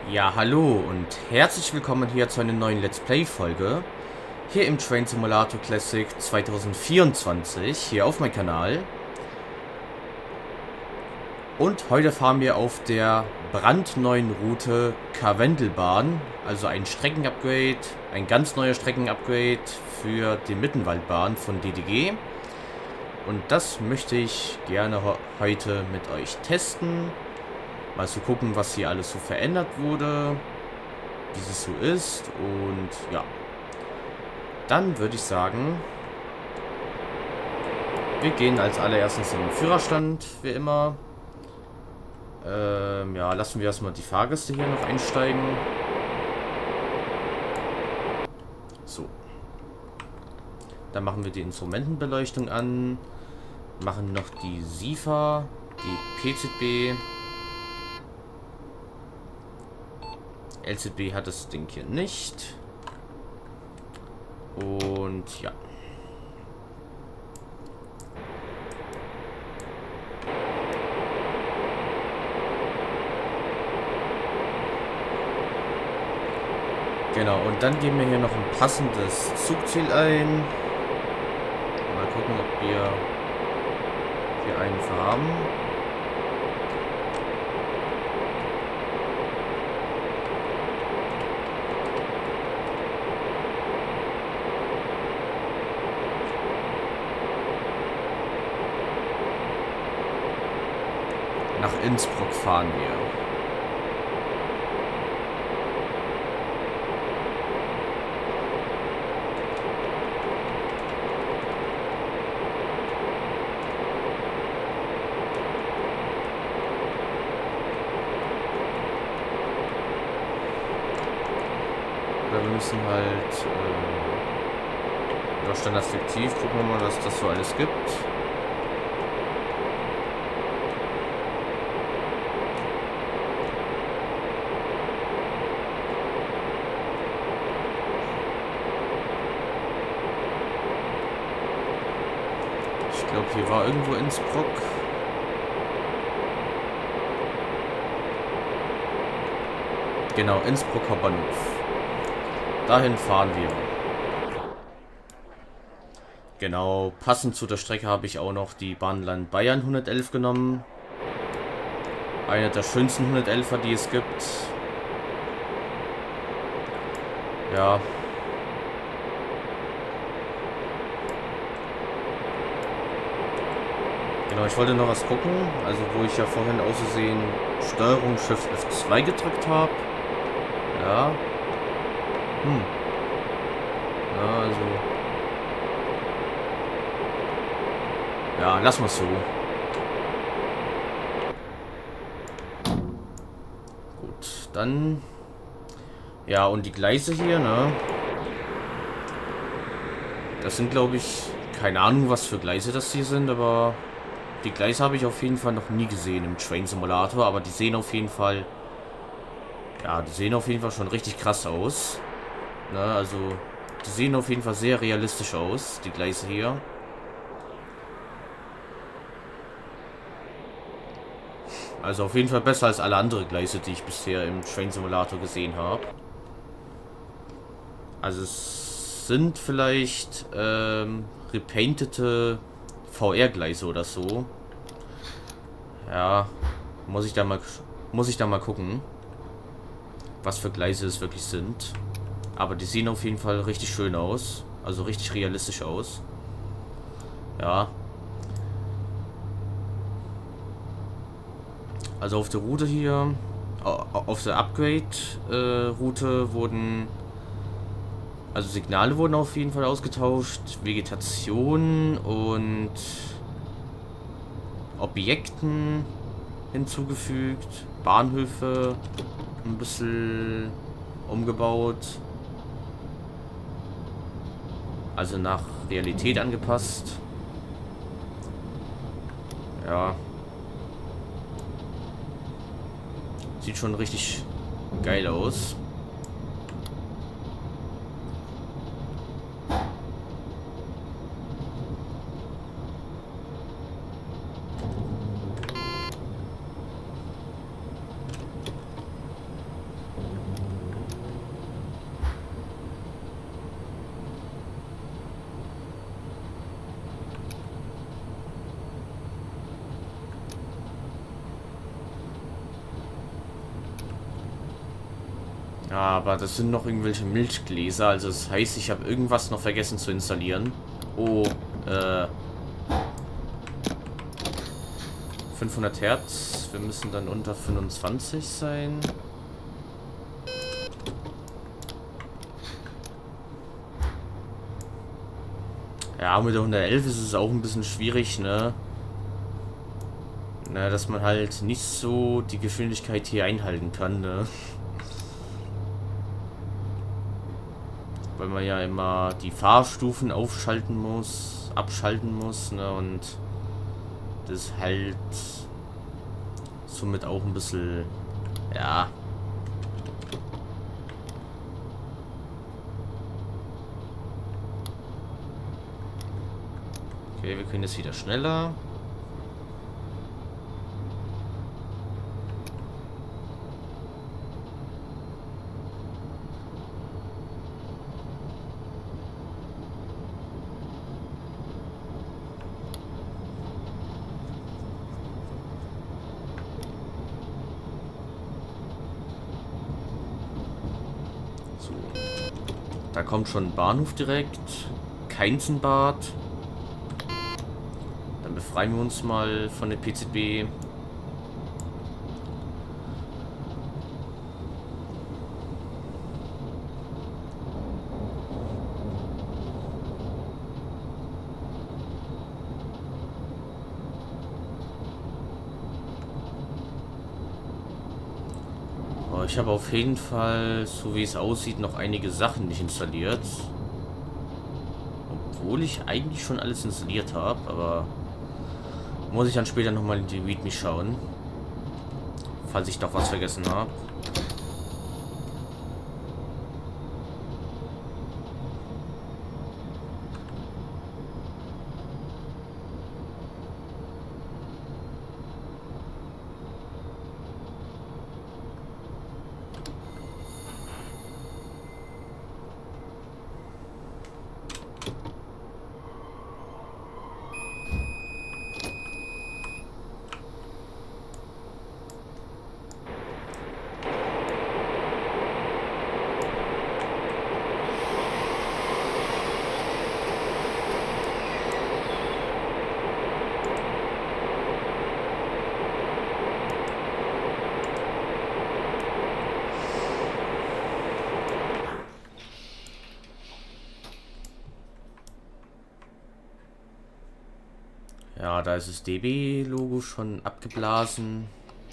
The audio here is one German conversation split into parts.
Ja, hallo und herzlich willkommen hier zu einer neuen Let's Play-Folge. Hier im Train Simulator Classic 2024, hier auf meinem Kanal. Und heute fahren wir auf der brandneuen Route Karwendelbahn, also ein Streckenupgrade, ein ganz neuer Streckenupgrade für die Mittenwaldbahn von DDG. Und das möchte ich gerne heute mit euch testen. Mal zu gucken, was hier alles so verändert wurde, wie es so ist. Und ja, dann würde ich sagen, wir gehen als allererstes in den Führerstand, wie immer. Ja, lassen wir erstmal die Fahrgäste hier noch einsteigen. So. Dann machen wir die Instrumentenbeleuchtung an. Machen noch die SIFA, die PZB. LZB hat das Ding hier nicht. Und ja. Genau, und dann geben wir hier noch ein passendes Zugziel ein. Mal gucken, ob wir hier einen haben. Nach Innsbruck fahren wir. Oder wir müssen halt über Standardfiktiv gucken wir mal, was das so alles gibt. Ich glaube, hier war irgendwo Innsbruck. Genau, Innsbruck Hauptbahnhof. Dahin fahren wir. Genau, passend zu der Strecke habe ich auch noch die Bahnland Bayern 111 genommen. Eine der schönsten 111er, die es gibt. Ja. Genau, ich wollte noch was gucken. Also, wo ich ja vorhin auszusehen Steuerung Shift F2 gedrückt habe. Ja. Ja, also. Ja, lassen wir es so. Gut, dann. Ja, und die Gleise hier, ne? Das sind, glaube ich, keine Ahnung, was für Gleise das hier sind, aber die Gleise habe ich auf jeden Fall noch nie gesehen im Train Simulator, aber die sehen auf jeden Fall. Ja, die sehen auf jeden Fall schon richtig krass aus. Ne, also, die sehen auf jeden Fall sehr realistisch aus, die Gleise hier. Also auf jeden Fall besser als alle anderen Gleise, die ich bisher im Train Simulator gesehen habe. Also es sind vielleicht repaintete VR-Gleise oder so. Ja, muss ich da mal gucken, was für Gleise es wirklich sind. Aber die sehen auf jeden Fall richtig schön aus. Also richtig realistisch aus. Ja. Also auf der Route hier, auf der Upgrade-Route wurden, also Signale wurden auf jeden Fall ausgetauscht, Vegetation und Objekten hinzugefügt, Bahnhöfe ein bisschen umgebaut, also nach Realität angepasst. Ja. Sieht schon richtig geil aus. Ja, aber das sind noch irgendwelche Milchgläser. Also das heißt, ich habe irgendwas noch vergessen zu installieren. Oh, 500 Hertz. Wir müssen dann unter 25 sein. Ja, mit der 111 ist es auch ein bisschen schwierig, ne? Na, dass man halt nicht so die Geschwindigkeit hier einhalten kann, ne? Weil man ja immer die Fahrstufen aufschalten muss, abschalten muss, ne? Und das ist halt somit auch ein bisschen, ja. Okay, wir können jetzt wieder schneller. So. Da kommt schon ein Bahnhof direkt. Keinzenbad. Dann befreien wir uns mal von der PZB. Aber ich habe auf jeden Fall, so wie es aussieht, noch einige Sachen nicht installiert. Obwohl ich eigentlich schon alles installiert habe, aber muss ich dann später nochmal in die README schauen. Falls ich doch was vergessen habe. Ja, da ist das DB-Logo schon abgeblasen.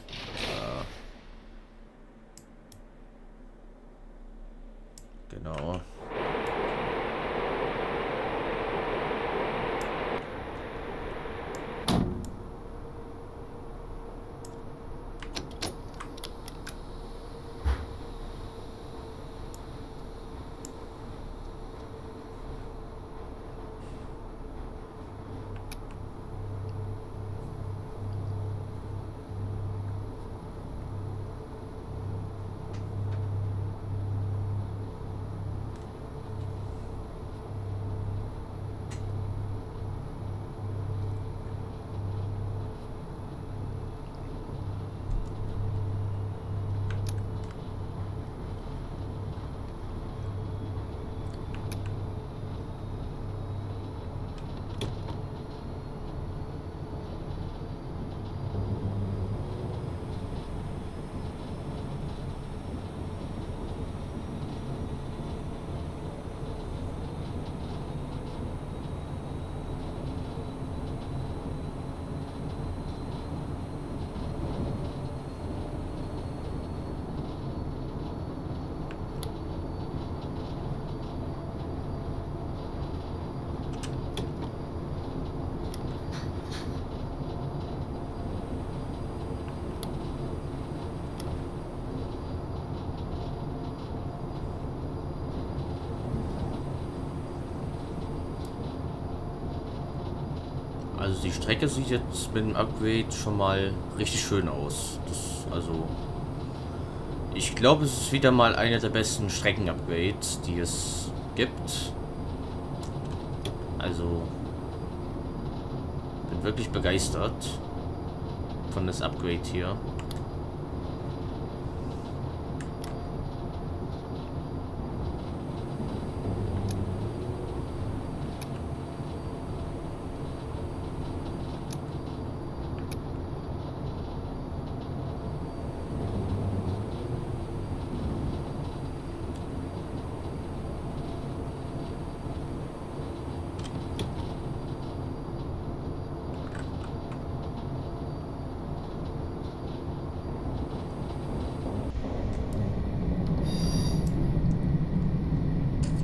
Genau. Also die Strecke sieht jetzt mit dem Upgrade schon mal richtig schön aus. Ich glaube, es ist wieder mal einer der besten Strecken-Upgrades, die es gibt. Also bin wirklich begeistert von das Upgrade hier.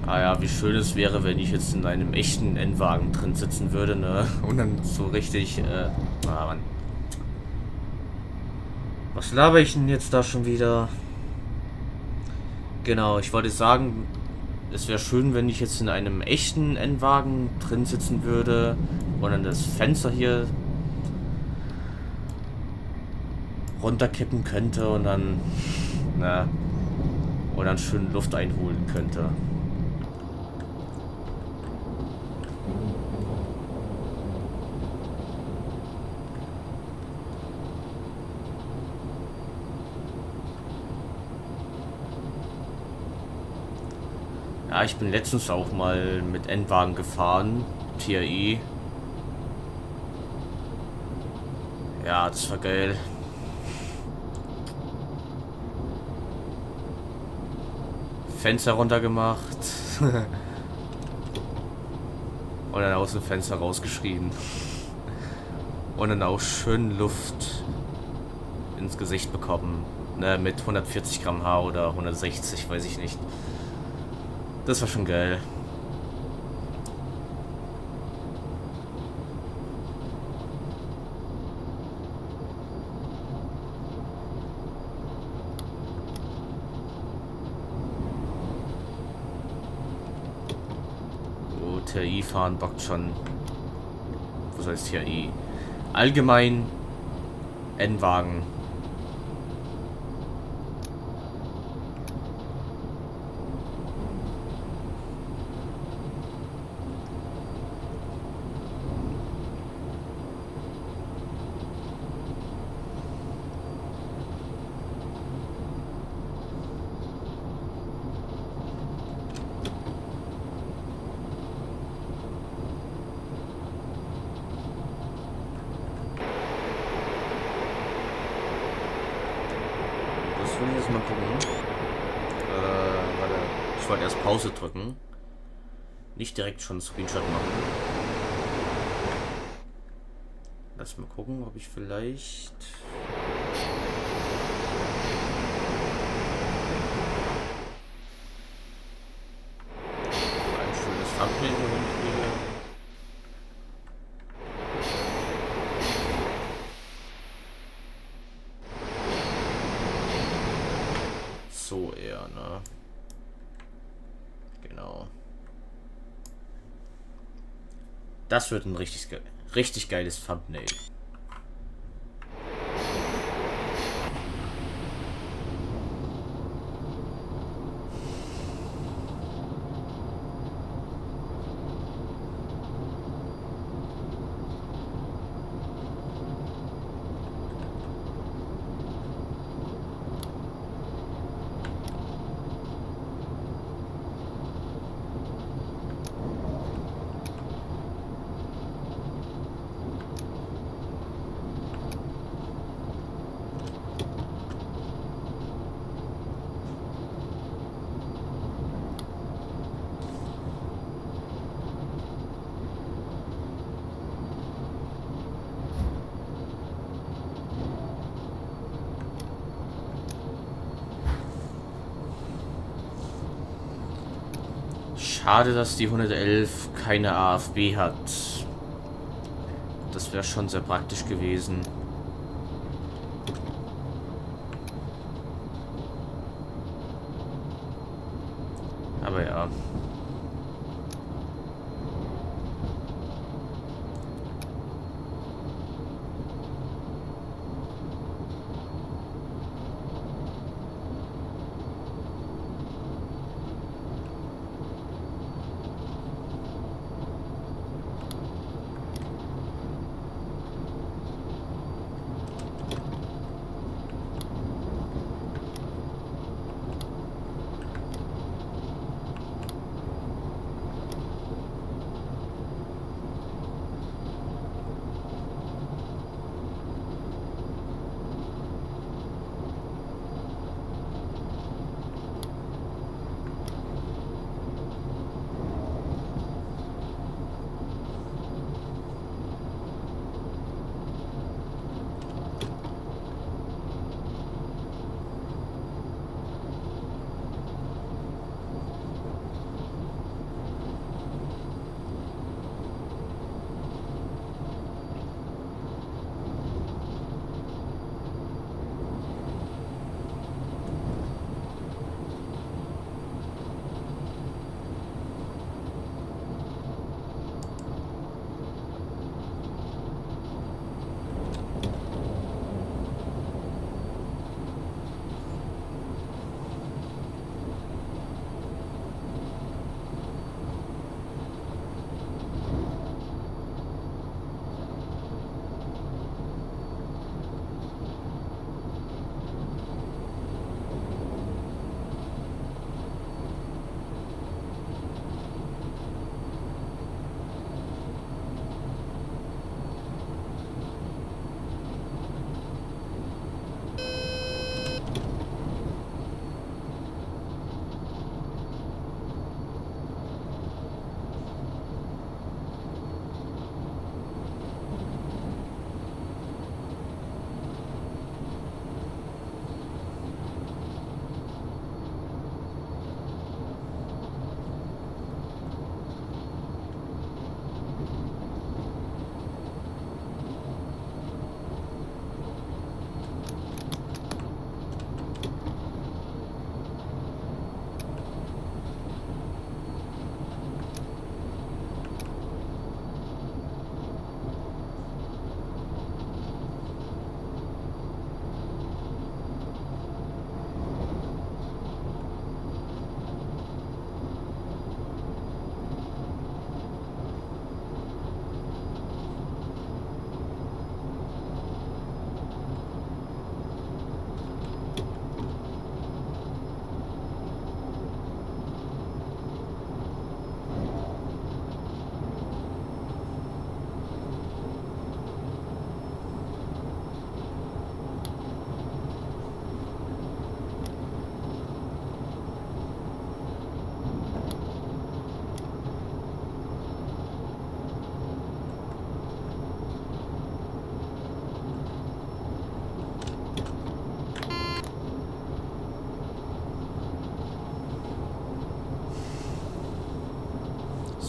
Ah ja, wie schön es wäre, wenn ich jetzt in einem echten N-Wagen drin sitzen würde, ne? Und dann so richtig, Mann. Was laber ich denn jetzt da schon wieder? Genau, ich wollte sagen, es wäre schön, wenn ich jetzt in einem echten N-Wagen drin sitzen würde und dann das Fenster hier runterkippen könnte und dann, na, und dann schön Luft einholen könnte. Ja, ich bin letztens auch mal mit N-Wagen gefahren, TRI. Ja, das war geil. Fenster runter gemacht. Und dann aus dem Fenster rausgeschrien. Und dann auch schön Luft ins Gesicht bekommen. Ne, mit 140 km/h oder 160, weiß ich nicht. Das war schon geil. Oh, TI fahren bockt schon. Was heißt TI? Allgemein N-Wagen. Das will ich jetzt mal gucken. Warte. Ich wollte erst Pause drücken. Nicht direkt schon einen Screenshot machen. Lass mal gucken, ob ich vielleicht... ein schönes Thumbnail hinkriege. So eher, ne? Genau. Das wird ein richtig geiles Thumbnail. Schade, dass die 111 keine AFB hat. Das wäre schon sehr praktisch gewesen. Aber ja.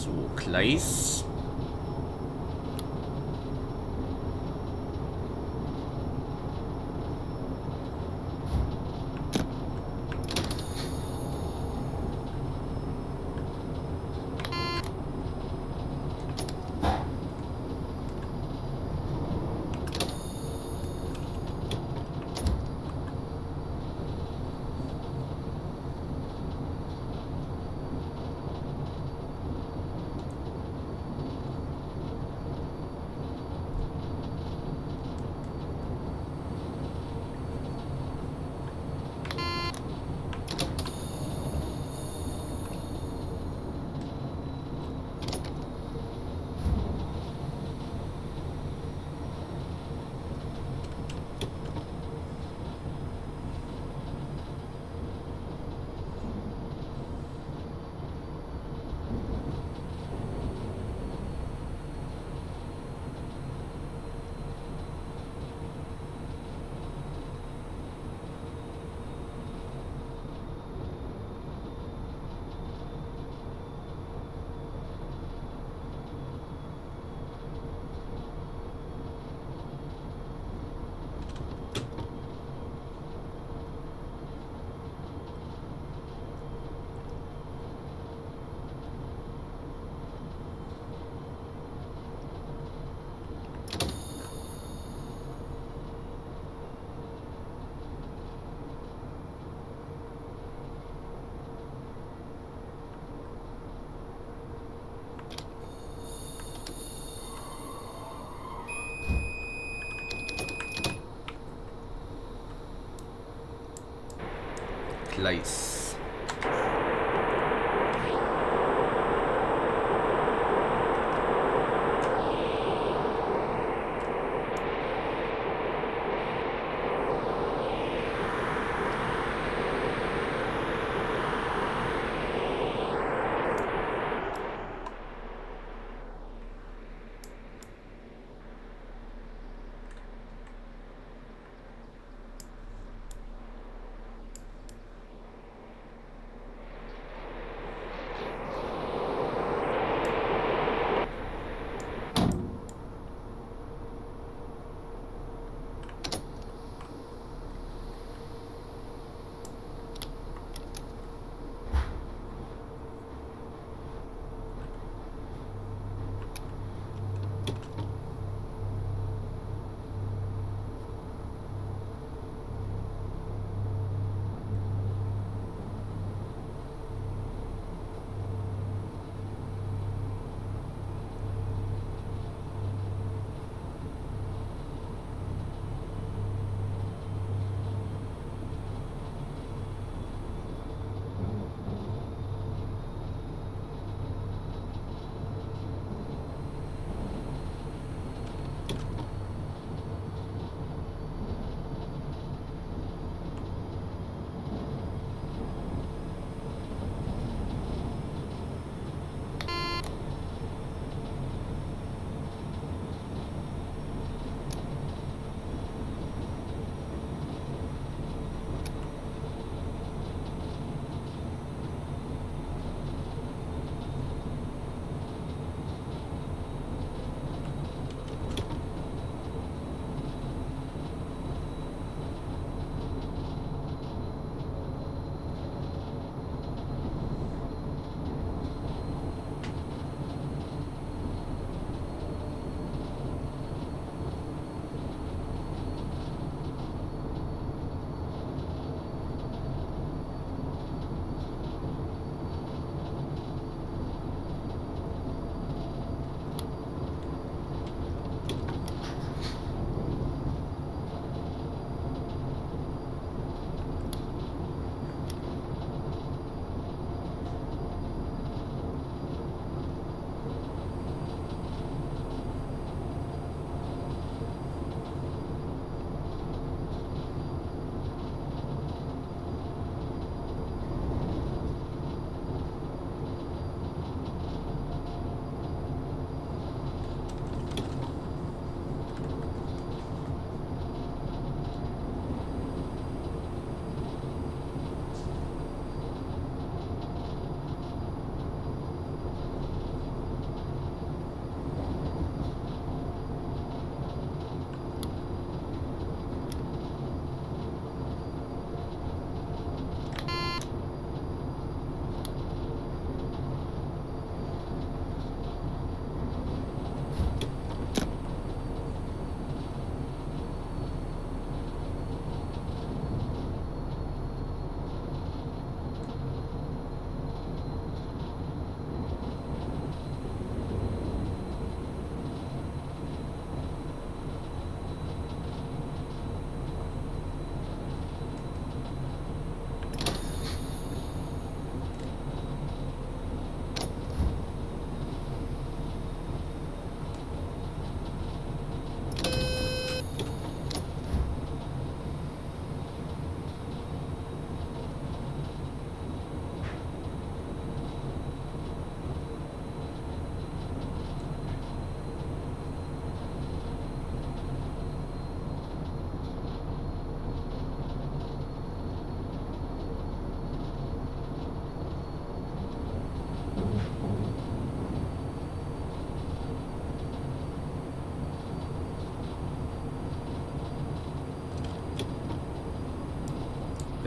So, Gleis. Gleis.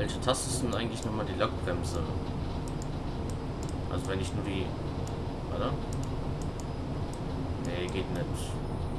Welche Taste ist denn eigentlich nochmal die Lokbremse? Also wenn ich nur die... Warte. Nee, geht nicht.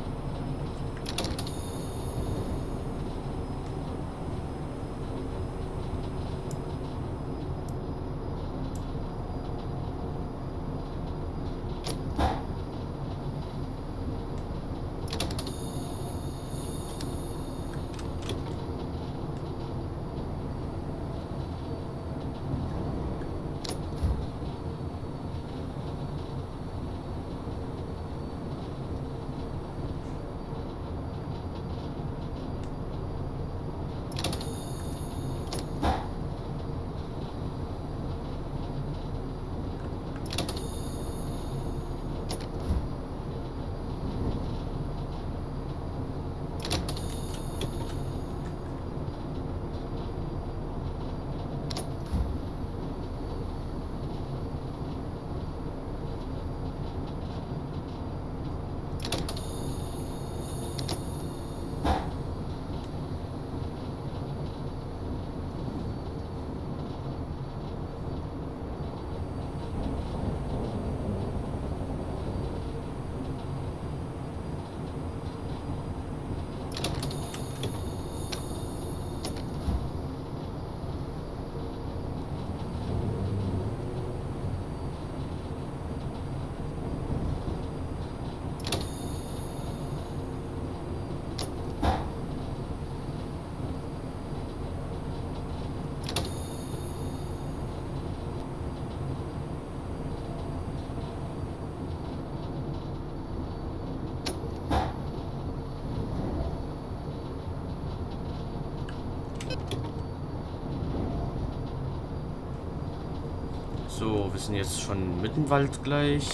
So, wir sind jetzt schon im Mittenwald gleich.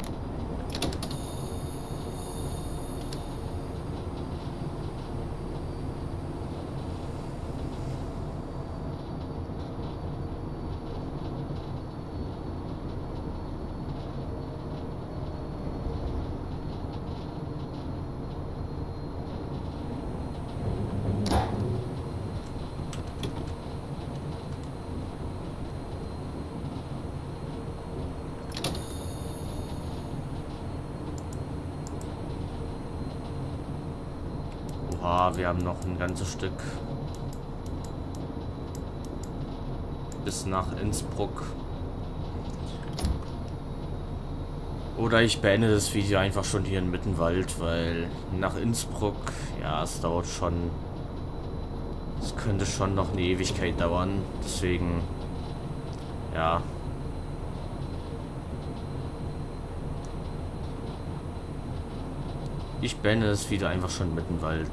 Oha, wir haben noch ein ganzes Stück bis nach Innsbruck. Oder ich beende das Video einfach schon hier in Mittenwald, weil nach Innsbruck, ja, es dauert schon. Es könnte schon noch eine Ewigkeit dauern. Deswegen, ja. Ich beende das Video einfach schon in Mittenwald.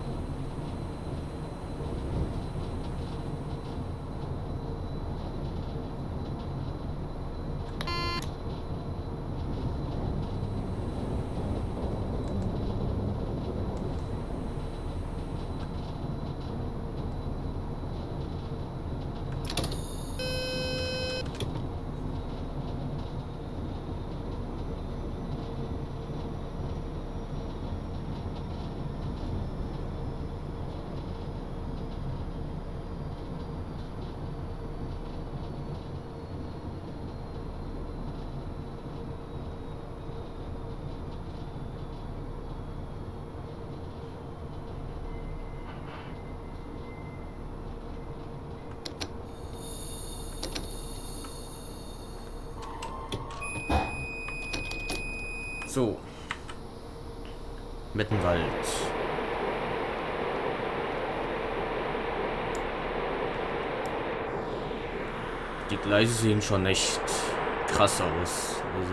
So. Mittenwald. Die Gleise sehen schon echt krass aus. Also.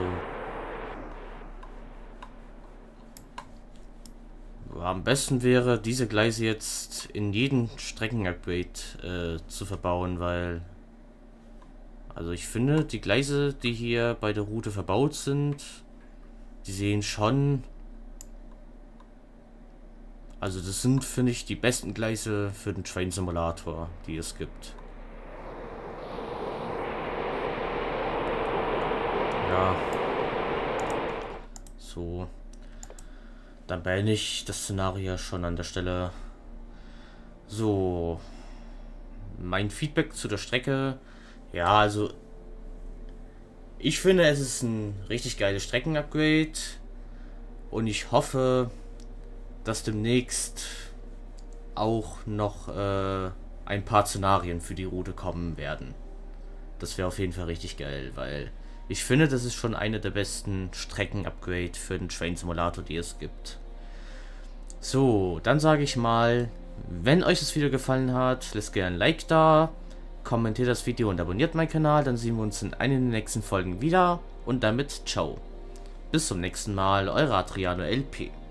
Am besten wäre, diese Gleise jetzt in jeden Streckenupgrade zu verbauen, weil... Also ich finde, die Gleise, die hier bei der Route verbaut sind... Die sehen schon... Also das sind, finde ich, die besten Gleise für den Train Simulator, die es gibt. Ja. So. Dann beende ich das Szenario schon an der Stelle. So. mein Feedback zu der Strecke. Ja, also ich finde, es ist ein richtig geiles Streckenupgrade. Und ich hoffe, dass demnächst auch noch ein paar Szenarien für die Route kommen werden. Das wäre auf jeden Fall richtig geil, weil ich finde, das ist schon eine der besten Strecken-Upgrade für den Train Simulator, die es gibt. So, dann sage ich mal, wenn euch das Video gefallen hat, lasst gerne ein Like da, kommentiert das Video und abonniert meinen Kanal, dann sehen wir uns in einer der nächsten Folgen wieder und damit ciao. Bis zum nächsten Mal, euer Adriano LP.